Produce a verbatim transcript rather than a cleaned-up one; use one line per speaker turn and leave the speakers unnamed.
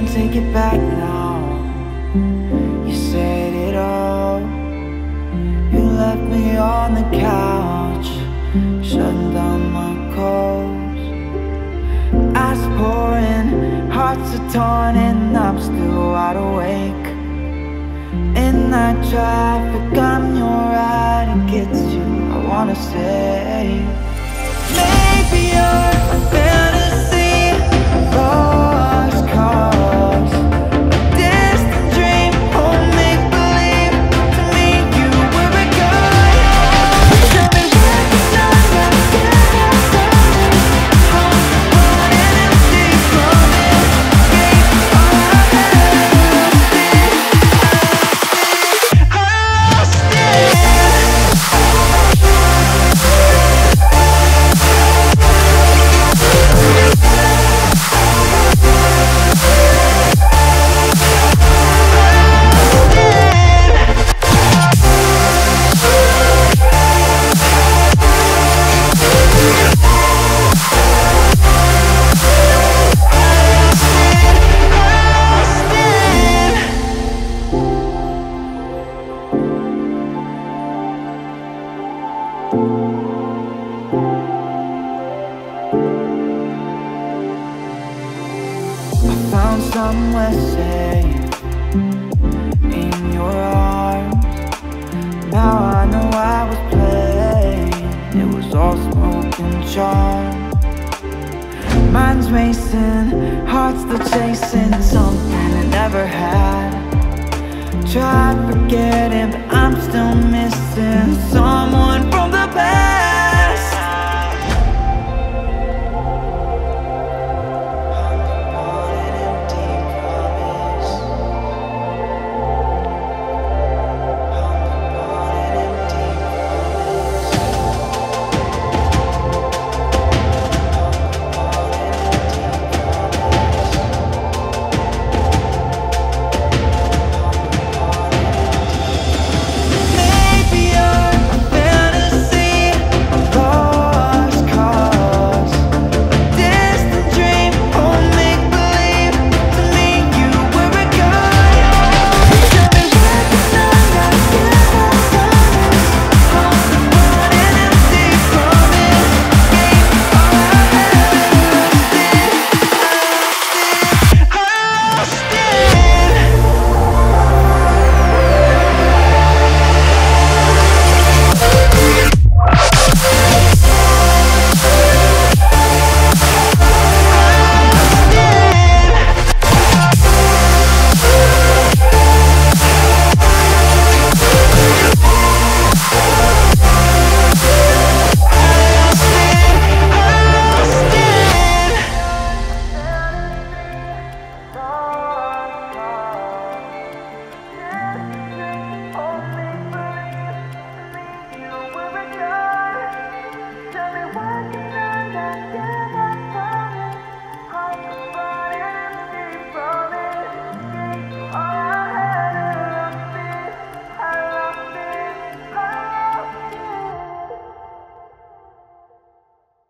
can't take it back now. You said it all. You left me on the couch, shutting down my calls. Eyes pouring, hearts are torn, and I'm still wide awake. In that traffic, I'm your ride, it gets you, I wanna say. Maybe you're a fantasy, lost cause, a distant dream, or make-believe. To me, you were a guy. Tell me where the sun goes down. I'm running empty from this game. All I lost it, I lost it. Found somewhere safe in your arms. Now I know I was playing, it was all smoke and charm. Mind's racing, heart's still chasing something it never had. Tried forgetting, but I'm still missing